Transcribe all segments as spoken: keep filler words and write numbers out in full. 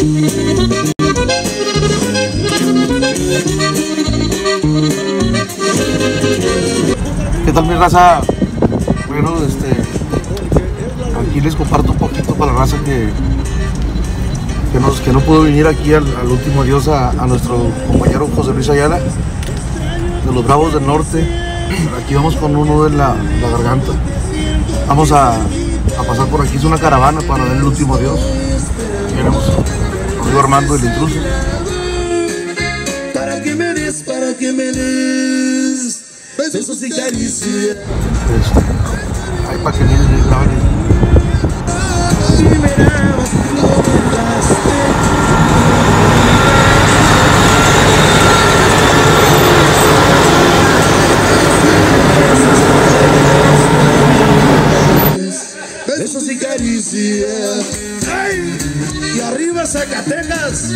¿Qué tal, mi raza? Bueno, este, aquí les comparto un poquito para la raza que, que, nos, que no pudo venir aquí al, al último adiós a, a nuestro compañero José Luis Ayala, de los Bravos del Norte. Aquí vamos con un nudo en la, la garganta. Vamos a, a pasar por aquí, es una caravana para dar el último adiós. Tenemos conmigo Armando, el intruso. Para que me des, para que me des besos y caricias. Este, ahí para que miren y graben. Besos y caricias. ¡Ay! Y arriba Zacatecas.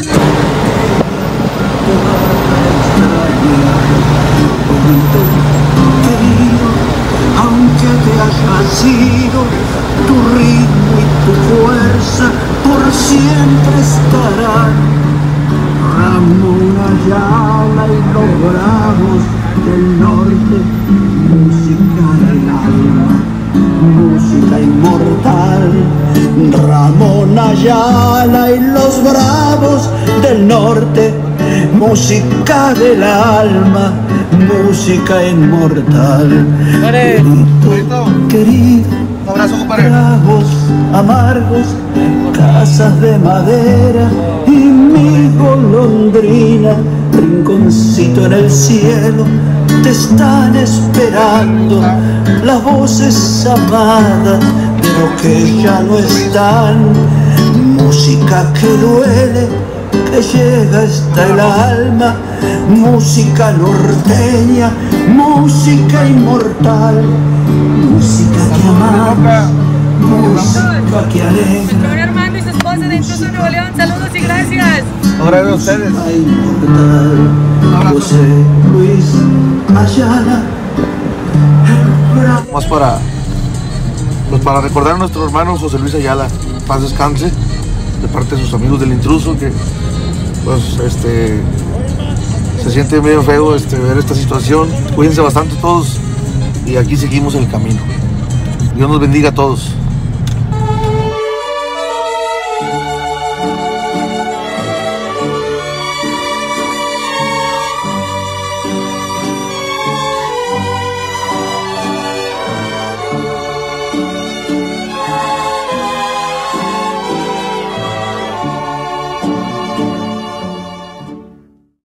Aunque te haya sido, tu ritmo y tu fuerza por siempre estarán. Ramón Ayala y los Bravos del Norte, música del alma, música inmortal. Ramón Ayala y los Bravos del Norte, música del alma, música inmortal. Querido, querido, un abrazo, compadre. Tragos amargos, casas de madera y mi golondrina, rinconcito en el cielo, te están esperando las voces amadas, pero que ya no están. Música que duele, que llega hasta el alma, música norteña, música inmortal, música que amamos, música que alegra. Señor Armando y su esposa de Intruso Nuevo León, saludos y gracias. Gracias a ustedes. Música inmortal, José Luis Ayala. Más para, pues para recordar a nuestro hermano José Luis Ayala, paz descanse, de parte de sus amigos del Intruso, que pues este se siente medio feo este, ver esta situación. Cuídense bastante todos y aquí seguimos el camino. Dios nos bendiga a todos.